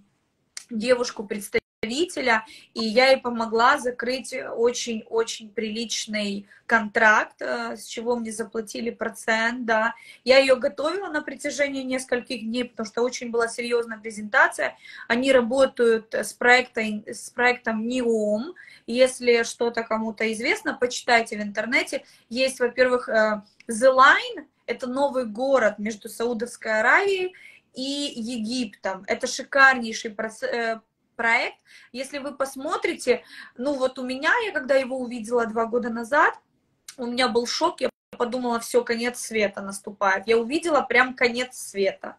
[SPEAKER 1] девушку-представителя, и я ей помогла закрыть очень-очень приличный контракт, с чего мне заплатили процент, да. Я ее готовила на протяжении нескольких дней, потому что очень была серьезная презентация. Они работают с проектом, с проектом Neom. Если что-то кому-то известно, почитайте в интернете. Есть, во-первых, The Line, это новый город между Саудовской Аравией и Египтом. Это шикарнейший проект. Если вы посмотрите, ну вот у меня, я когда его увидела два года назад, у меня был шок, я подумала, все, конец света наступает. Я увидела прям конец света.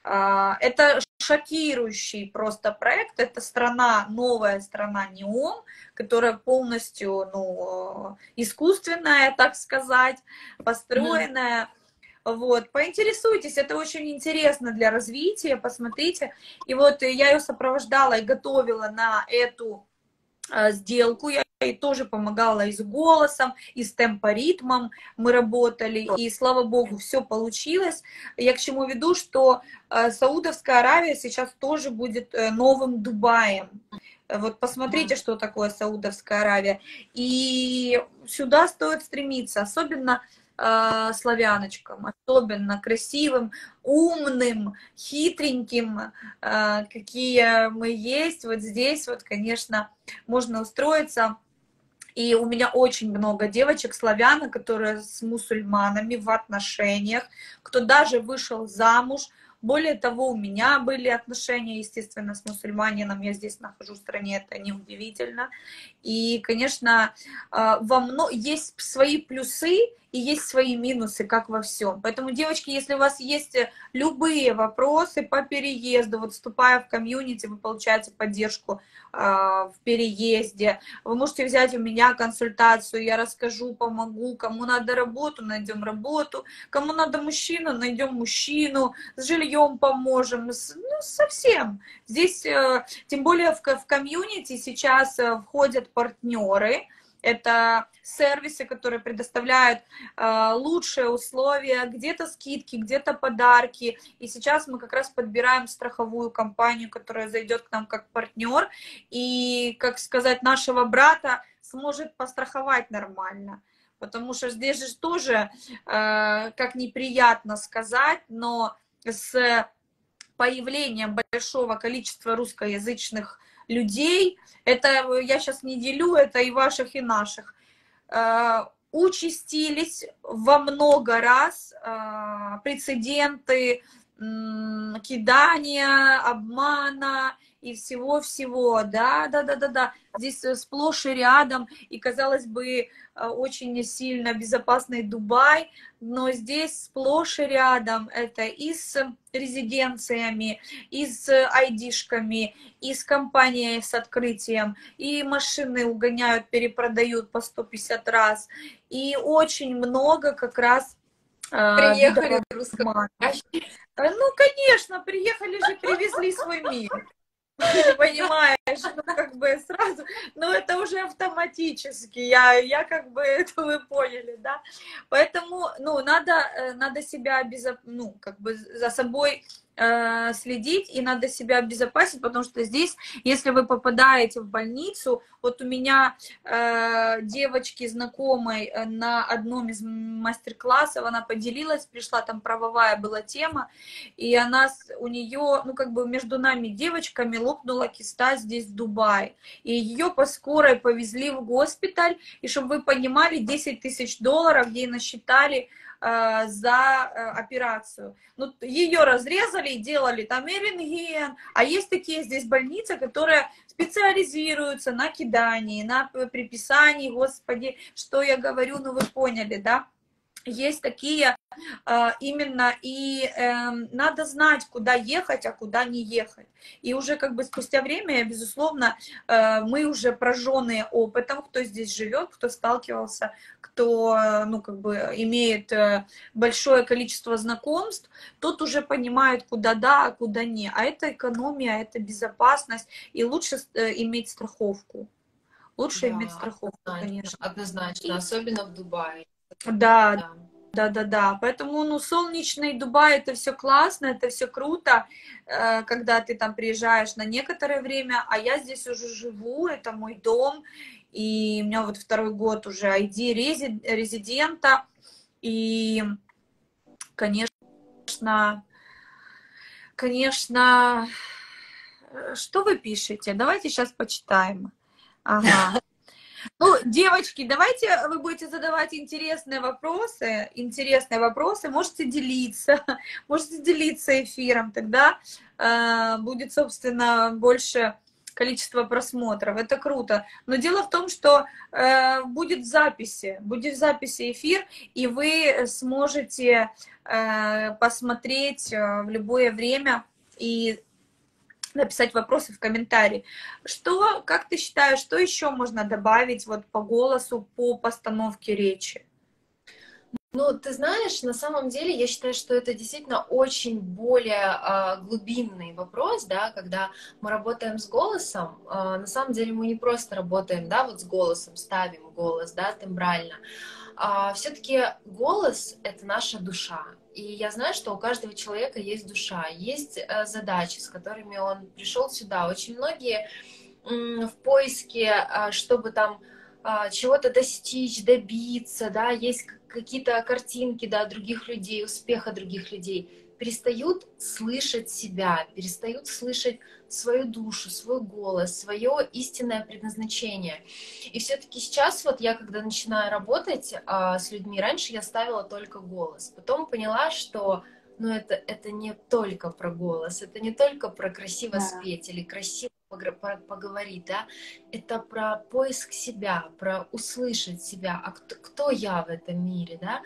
[SPEAKER 1] Это шокирующий просто проект. Это страна, новая страна Неом, которая полностью, ну, искусственная, так сказать, построенная. Mm-hmm. Вот, поинтересуйтесь, это очень интересно для развития, посмотрите. И вот я ее сопровождала и готовила на эту а, сделку, я ей тоже помогала и с голосом, и с темпоритмом мы работали, и слава богу, все получилось. Я к чему веду, что а, Саудовская Аравия сейчас тоже будет а, новым Дубаем. Вот посмотрите, что такое Саудовская Аравия. И сюда стоит стремиться, особенно славяночкам, особенно красивым, умным, хитреньким, какие мы есть. Вот здесь вот, конечно, можно устроиться. И у меня очень много девочек-славянок, которые с мусульманами в отношениях, кто даже вышел замуж. Более того, у меня были отношения, естественно, с мусульманином. Я здесь нахожусь в стране, это неудивительно. И, конечно, во мно... есть свои плюсы и есть свои минусы, как во всем. Поэтому, девочки, если у вас есть любые вопросы по переезду, вот вступая в комьюнити, вы получаете поддержку э, в переезде, вы можете взять у меня консультацию, я расскажу, помогу, кому надо работу, найдем работу, кому надо мужчину, найдем мужчину, с жильем поможем, с, ну, совсем. Здесь, э, тем более в, в комьюнити сейчас э, входят партнеры. Это сервисы, которые предоставляют э, лучшие условия, где-то скидки, где-то подарки. И сейчас мы как раз подбираем страховую компанию, которая зайдет к нам как партнер. И, как сказать, нашего брата сможет постраховать нормально. Потому что здесь же тоже, э, как неприятно сказать, но с появлением большого количества русскоязычных людей, это я сейчас не делю, это и ваших, и наших, участились во много раз прецеденты кидания, обмана и всего-всего, да, да, да, да, да, здесь сплошь и рядом, и, казалось бы, очень сильно безопасный Дубай, но здесь сплошь и рядом это и с резиденциями, и с айдишками, и с компанией с открытием, и машины угоняют, перепродают по сто пятьдесят раз, и очень много как раз
[SPEAKER 2] приехали русские.
[SPEAKER 1] Ну, конечно, приехали же, привезли свой мир. Понимаешь, ну как бы сразу, но это уже автоматически, я, я как бы, это вы поняли, да, поэтому, ну, надо, надо себя, безо, ну, как бы за собой э, следить, и надо себя обезопасить, потому что здесь, если вы попадаете в больницу, вот у меня э, девочки знакомой э, на одном из мастер-классов, она поделилась, пришла, там правовая была тема, и она, у нее, ну, как бы между нами девочками лопнула киста здесь, в Дубае, и ее по скорой повезли в госпиталь, и чтобы вы понимали, десять тысяч долларов ей насчитали э, за э, операцию. Ну, ее разрезали и делали там и рентген, а есть такие здесь больницы, которые специализируются на кидании, на приписании, господи, что я говорю, ну вы поняли, да? Есть такие э, именно, и э, надо знать, куда ехать, а куда не ехать. И уже как бы спустя время, безусловно, э, мы уже прожженные опытом, кто здесь живет, кто сталкивался, кто, ну, как бы имеет э, большое количество знакомств, тот уже понимает, куда да, а куда не. А это экономия, это безопасность, и лучше э, иметь страховку. Лучше
[SPEAKER 2] Да,
[SPEAKER 1] иметь страховку,
[SPEAKER 2] однозначно,
[SPEAKER 1] конечно.
[SPEAKER 2] однозначно, особенно в Дубае.
[SPEAKER 1] Да,
[SPEAKER 2] Да.
[SPEAKER 1] да, да, да. Поэтому, ну, солнечный Дубай, это все классно, это все круто, э, когда ты там приезжаешь на некоторое время, а я здесь уже живу, это мой дом, и у меня вот второй год уже ай ди резидента, и, конечно, конечно, э, что вы пишете? Давайте сейчас почитаем. Ага. Ну, девочки, давайте вы будете задавать интересные вопросы, интересные вопросы, можете делиться, можете делиться эфиром, тогда э, будет, собственно, больше количество просмотров, это круто. Но дело в том, что э, будет в записи, будет в записи эфир, и вы сможете э, посмотреть э, в любое время и написать вопросы в комментарии. Что, как ты считаешь, что еще можно добавить вот по голосу, по постановке речи?
[SPEAKER 2] Ну, ты знаешь, на самом деле я считаю, что это действительно очень более а, глубинный вопрос, да, когда мы работаем с голосом, а, на самом деле мы не просто работаем, да, вот с голосом, ставим голос, да, тембрально, а все-таки голос — это наша душа. И я знаю, что у каждого человека есть душа, есть э, задачи, с которыми он пришел сюда. Очень многие м, в поиске, э, чтобы там э, чего-то достичь, добиться, да, есть какие-то картинки, да, других людей, успеха других людей, перестают слышать себя, перестают слышать свою душу, свой голос, свое истинное предназначение. И все-таки сейчас вот я, когда начинаю работать а, с людьми, раньше я ставила только голос, потом поняла, что ну, это, это не только про голос, это не только про красиво
[SPEAKER 1] Да.
[SPEAKER 2] спеть или красиво поговорить, да, это про поиск себя, про услышать себя, а кто, кто я в этом мире, да,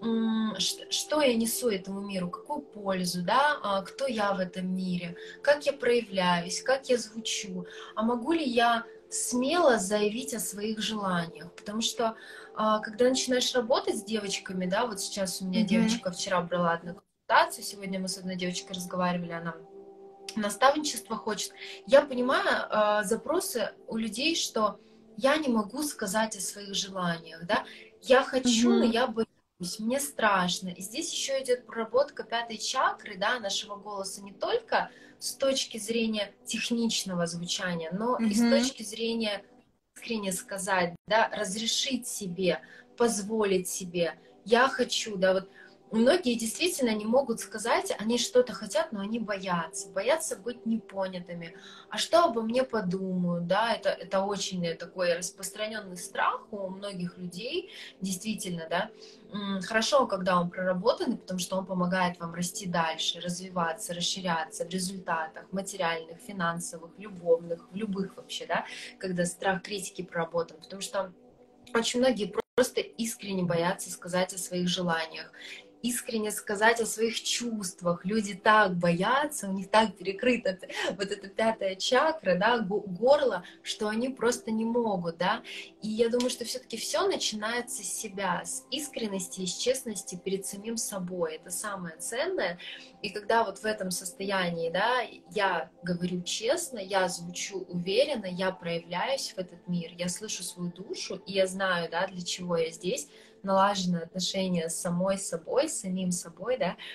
[SPEAKER 2] что я несу этому миру, какую пользу, да, кто я в этом мире, как я проявляюсь, как я звучу, а могу ли я смело заявить о своих желаниях, потому что когда начинаешь работать с девочками, да, вот сейчас у меня mm-hmm. девочка вчера брала одну консультацию, сегодня мы с одной девочкой разговаривали, она наставничество хочет, я понимаю э, запросы у людей, что я не могу сказать о своих желаниях, да, я хочу, mm-hmm. но я боюсь, мне страшно. И здесь еще идет проработка пятой чакры, да, нашего голоса не только с точки зрения техничного звучания, но mm-hmm. и с точки зрения искренне сказать, да, разрешить себе, позволить себе, я хочу, да, вот. Многие действительно не могут сказать, они что-то хотят, но они боятся, боятся быть непонятыми. А что обо мне подумают, да, это, это очень такой распространенный страх у многих людей, действительно, да. Хорошо, когда он проработанный, потому что он помогает вам расти дальше, развиваться, расширяться в результатах материальных, финансовых, любовных, в любых вообще, да, когда страх критики проработан, потому что очень многие просто искренне боятся сказать о своих желаниях, искренне сказать о своих чувствах. Люди так боятся, у них так перекрыта вот эта пятая чакра, да, горло, что они просто не могут, да. И я думаю, что все-таки все начинается с себя, с искренности, с честности перед самим собой. Это самое ценное. И когда вот в этом состоянии, да, я говорю честно, я звучу уверенно, я проявляюсь в этот мир, я слышу свою душу, и я знаю, да, для чего я здесь, налаженные отношения с самой собой, с самим собой, да,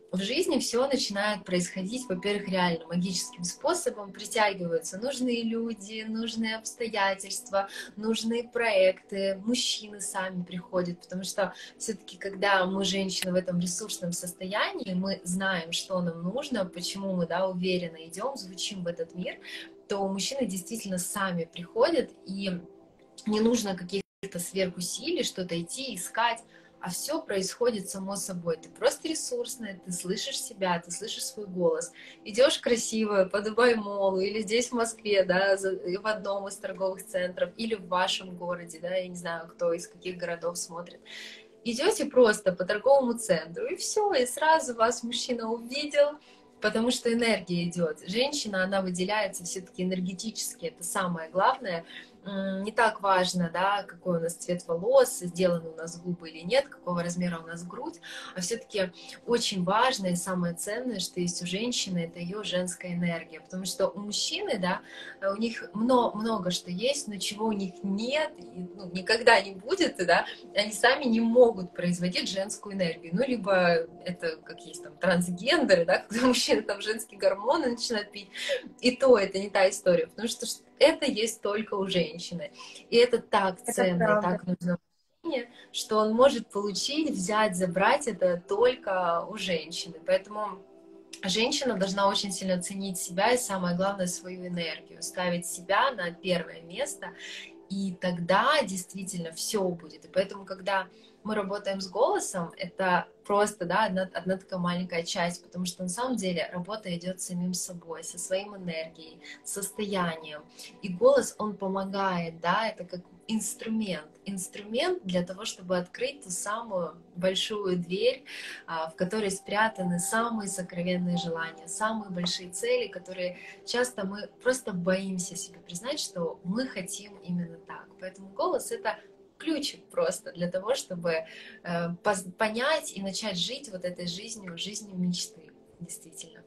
[SPEAKER 2] в жизни все начинает происходить, во-первых, реально магическим способом, притягиваются нужные люди, нужные обстоятельства, нужные проекты, мужчины сами приходят, потому что все-таки, когда мы, женщины, в этом ресурсном состоянии, мы знаем, что нам нужно, почему мы, да, уверенно идем, звучим в этот мир, то мужчины действительно сами приходят, и не нужно каких-то сверхусилий, что-то идти, искать, а все происходит само собой. Ты просто ресурсная, ты слышишь себя, ты слышишь свой голос. Идешь красиво по Дубай-молу или здесь в Москве, да, в одном из торговых центров, или в вашем городе, да, я не знаю, кто из каких городов смотрит. Идете просто по торговому центру, и все, и сразу вас мужчина увидел, потому что энергия идет. Женщина, она выделяется все-таки энергетически, это самое главное. Не так важно, да, какой у нас цвет волос, сделаны у нас губы или нет, какого размера у нас грудь, а все-таки очень важно и самое ценное, что есть у женщины, это ее женская энергия, потому что у мужчины, да, у них много, много что есть, но чего у них нет, и, ну, никогда не будет, да, они сами не могут производить женскую энергию, ну, либо это, как есть там, трансгендеры, да, когда мужчины там женские гормоны начинают пить, и то это не та история, потому что это есть только у женщины. И это так
[SPEAKER 1] Это
[SPEAKER 2] ценно и
[SPEAKER 1] правда.
[SPEAKER 2] так нужно мужчине, что он может получить, взять, забрать это только у женщины. Поэтому женщина должна очень сильно ценить себя и, самое главное, свою энергию, ставить себя на первое место, и тогда действительно все будет. И поэтому, когда мы работаем с голосом, это просто, да, одна, одна такая маленькая часть, потому что на самом деле работа идет с самим собой, со своим энергией, состоянием. И голос, он помогает, да, это как инструмент, инструмент для того, чтобы открыть ту самую большую дверь, в которой спрятаны самые сокровенные желания, самые большие цели, которые часто мы просто боимся себе признать, что мы хотим именно так. Поэтому голос — это ключик просто для того, чтобы э, понять и начать жить вот этой жизнью, жизнью мечты, действительно.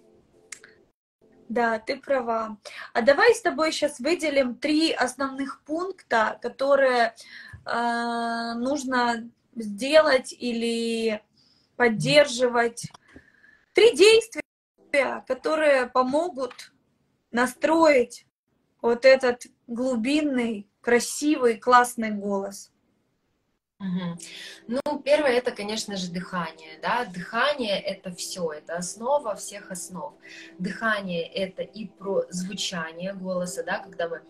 [SPEAKER 1] Да, ты права. А давай с тобой сейчас выделим три основных пункта, которые э, нужно сделать или поддерживать. Три действия, которые помогут настроить вот этот глубинный, красивый, классный голос.
[SPEAKER 2] Угу. Ну, первое, это, конечно же, дыхание, да, дыхание — это все, это основа всех основ. Дыхание — это и про звучание голоса, да, когда мы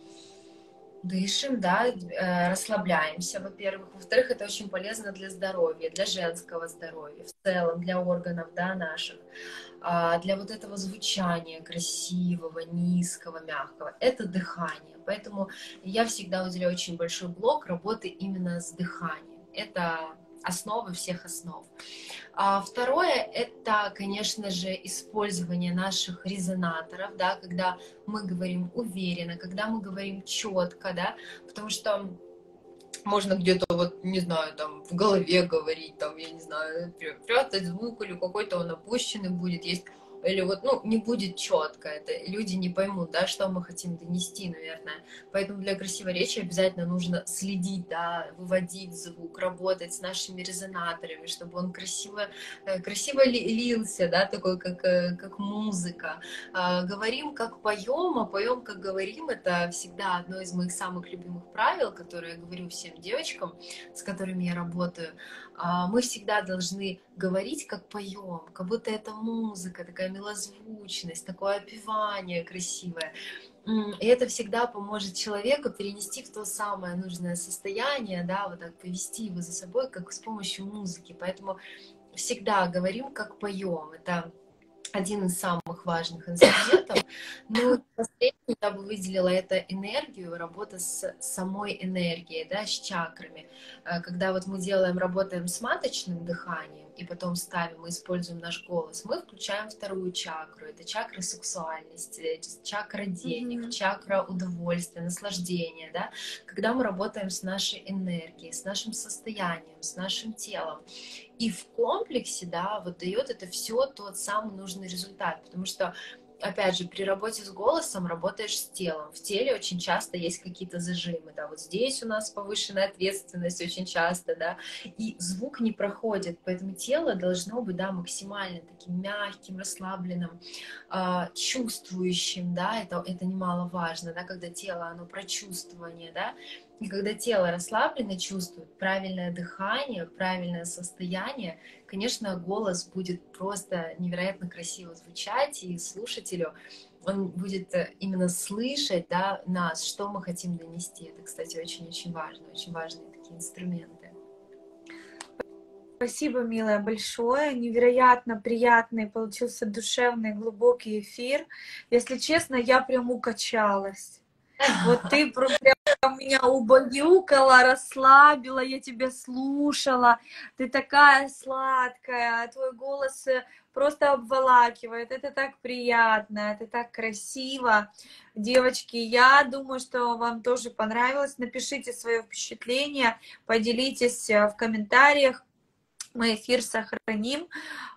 [SPEAKER 2] дышим, да, расслабляемся, во-первых. Во-вторых, это очень полезно для здоровья, для женского здоровья, в целом, для органов, да, наших, для вот этого звучания красивого, низкого, мягкого. Это дыхание. Поэтому я всегда уделяю очень большой блок работы именно с дыханием. Это основа всех основ. А второе — это, конечно же, использование наших резонаторов, да, когда мы говорим уверенно, когда мы говорим четко, да, потому что можно где-то, вот, не знаю, там, в голове говорить, там, я не знаю, прятать звук, или какой-то он опущенный будет, есть, или вот, ну, не будет четко, это люди не поймут, да, что мы хотим донести, наверное. Поэтому для красивой речи обязательно нужно следить, да, выводить звук, работать с нашими резонаторами, чтобы он красиво, красиво лился, да, такой, как, как музыка. Говорим, как поем, а поем, как говорим, это всегда одно из моих самых любимых правил, которые я говорю всем девочкам, с которыми я работаю. Мы всегда должны говорить, как поем, как будто это музыка, такая милозвучность, такое опевание красивое. И это всегда поможет человеку перенести в то самое нужное состояние, да, вот так повести его за собой, как с помощью музыки. Поэтому всегда говорим, как поем. Это один из самых важных инструментов. Ну, последнее я бы выделила — это энергию, работа с самой энергией, да, с чакрами. Когда вот мы делаем, работаем с маточным дыханием, и потом ставим и используем наш голос, мы включаем вторую чакру. Это чакра сексуальности, чакра денег, mm-hmm. чакра удовольствия, наслаждения, да. Когда мы работаем с нашей энергией, с нашим состоянием, с нашим телом. И в комплексе, да, вот дает это все тот самый нужный результат, потому что опять же, при работе с голосом работаешь с телом. В теле очень часто есть какие-то зажимы, да, вот здесь у нас повышенная ответственность очень часто, да, и звук не проходит, поэтому тело должно быть, да, максимально таким мягким, расслабленным, э, чувствующим, да, это, это немаловажно, да, когда тело, оно прочувствование, да, и когда тело расслаблено, чувствует правильное дыхание, правильное состояние, конечно, голос будет просто невероятно красиво звучать, и слушателю он будет именно слышать, да, нас, что мы хотим донести. Это, кстати, очень-очень важно, очень важные такие инструменты.
[SPEAKER 1] Спасибо, милая, большое. Невероятно приятный получился душевный, глубокий эфир. Если честно, я прям укачалась. Вот ты прям меня убаюкала, расслабила, я тебя слушала. Ты такая сладкая, твой голос просто обволакивает. Это так приятно, это так красиво. Девочки, я думаю, что вам тоже понравилось. Напишите свое впечатление, поделитесь в комментариях. Мы эфир сохраним.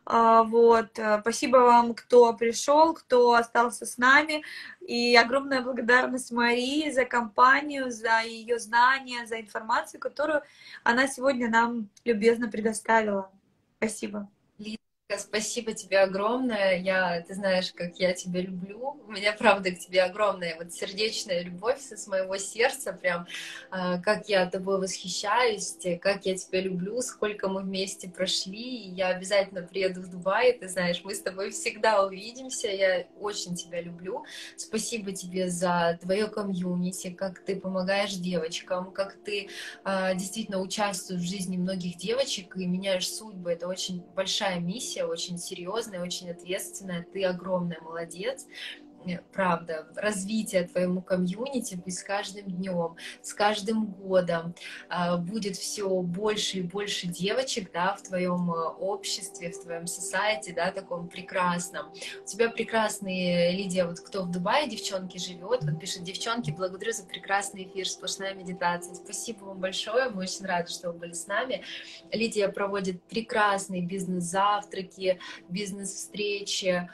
[SPEAKER 1] Вот. Спасибо вам, кто пришел, кто остался с нами. И огромная благодарность Марии за компанию, за ее знания, за информацию, которую она сегодня нам любезно предоставила. Спасибо.
[SPEAKER 2] Спасибо тебе огромное. Я, ты знаешь, как я тебя люблю. У меня, правда, к тебе огромная вот сердечная любовь с моего сердца. Прям как я тобой восхищаюсь, как я тебя люблю, сколько мы вместе прошли. И я обязательно приеду в Дубай. Ты знаешь, мы с тобой всегда увидимся. Я очень тебя люблю. Спасибо тебе за твое комьюнити, как ты помогаешь девочкам, как ты действительно участвуешь в жизни многих девочек и меняешь судьбы. Это очень большая миссия, очень серьезная, очень ответственная. Ты огромная молодец. Правда, развитие твоему комьюнити будет с каждым днем, с каждым годом будет все больше и больше девочек, да, в твоем обществе, в твоем сосайте, да, таком прекрасном. У тебя прекрасные, Лидия, вот кто в Дубае, девчонки, живет, вот пишет: девчонки, благодарю за прекрасный эфир, сплошная медитация. Спасибо вам большое, мы очень рады, что вы были с нами. Лидия проводит прекрасные бизнес-завтраки, бизнес-встречи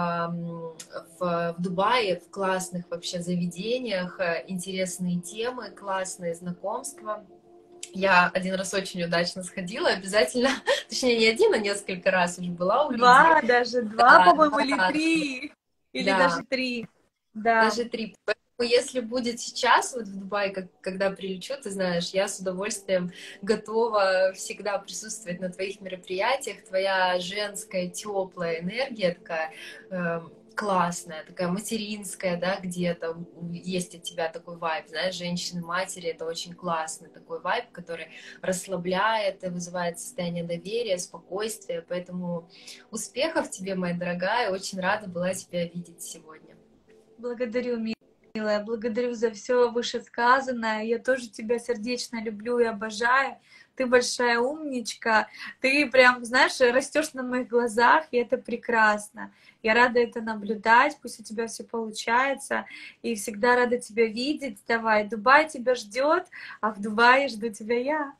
[SPEAKER 2] в, в Дубае, в классных вообще заведениях, интересные темы, классные знакомства. Я один раз очень удачно сходила, обязательно, точнее не один, а несколько раз уже была у Лидии.
[SPEAKER 1] Два, даже два,
[SPEAKER 2] да,
[SPEAKER 1] по-моему,
[SPEAKER 2] да,
[SPEAKER 1] или три, или
[SPEAKER 2] да.
[SPEAKER 1] даже три. Да.
[SPEAKER 2] Даже три. Если будет сейчас, вот в Дубае, как, когда прилечу, ты знаешь, я с удовольствием готова всегда присутствовать на твоих мероприятиях. Твоя женская теплая энергия такая э, классная, такая материнская, да, где-то есть от тебя такой вайб, знаешь, женщины-матери, это очень классный такой вайб, который расслабляет и вызывает состояние доверия, спокойствия. Поэтому успехов тебе, моя дорогая, очень рада была тебя видеть сегодня.
[SPEAKER 1] Благодарю, милая, благодарю за все вышесказанное. Я тоже тебя сердечно люблю и обожаю. Ты большая умничка. Ты прям, знаешь, растешь на моих глазах, и это прекрасно. Я рада это наблюдать. Пусть у тебя все получается. И всегда рада тебя видеть. Давай, Дубай тебя ждет, а в Дубае жду тебя я.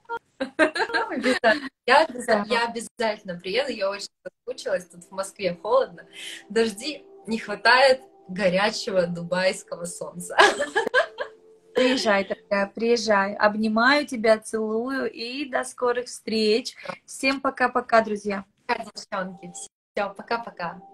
[SPEAKER 2] Я обязательно, я обязательно приеду. Я очень соскучилась. Тут в Москве холодно. Дожди не хватает горячего дубайского солнца.
[SPEAKER 1] Приезжай, дорогая, приезжай. Обнимаю тебя, целую и до скорых встреч. Всем пока-пока, друзья.
[SPEAKER 2] Девчонки, все, пока-пока.